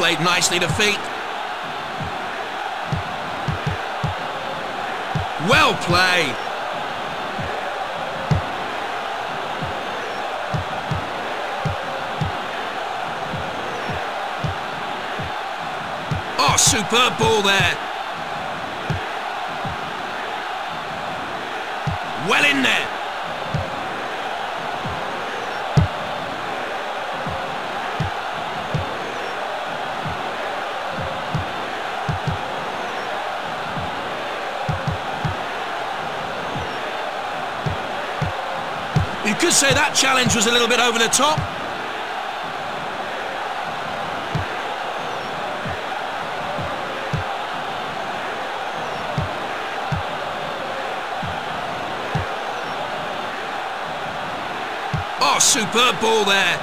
played nicely to feet. Well played. Oh, superb ball there. Well in there. You could say that challenge was a little bit over the top. Oh, superb ball there.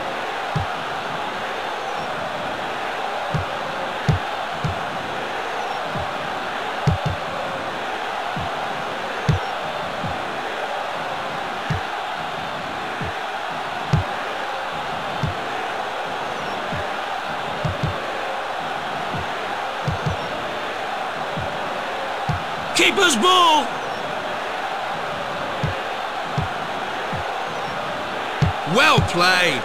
Keeper's ball. Well played.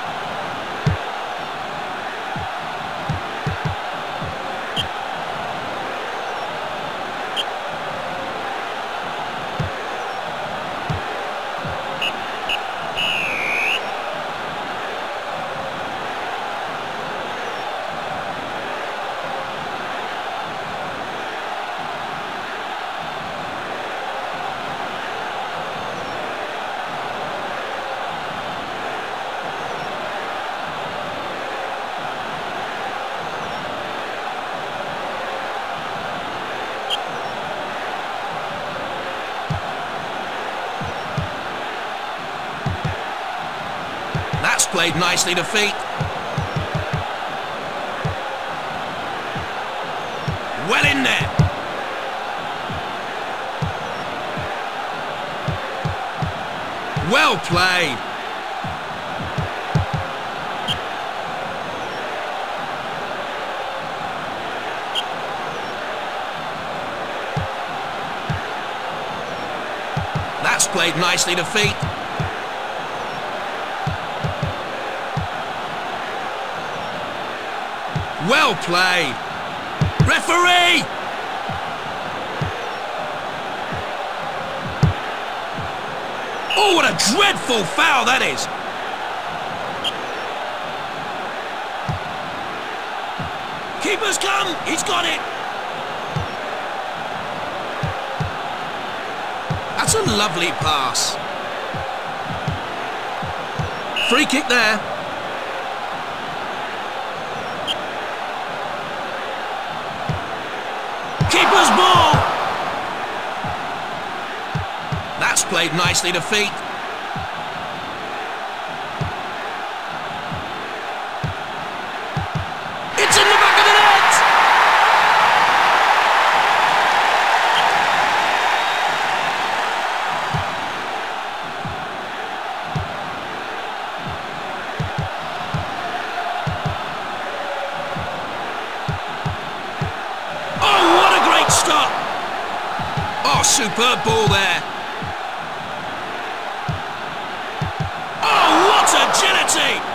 That's played nicely to feet. Well in there. Well played. That's played nicely to feet. Well played. Referee! Oh, what a dreadful foul that is. Keeper's come. He's got it. That's a lovely pass. Free kick there. Keeper's ball! That's played nicely to feet. It's in the back of the net! Stop! Oh, superb ball there. Oh, what agility!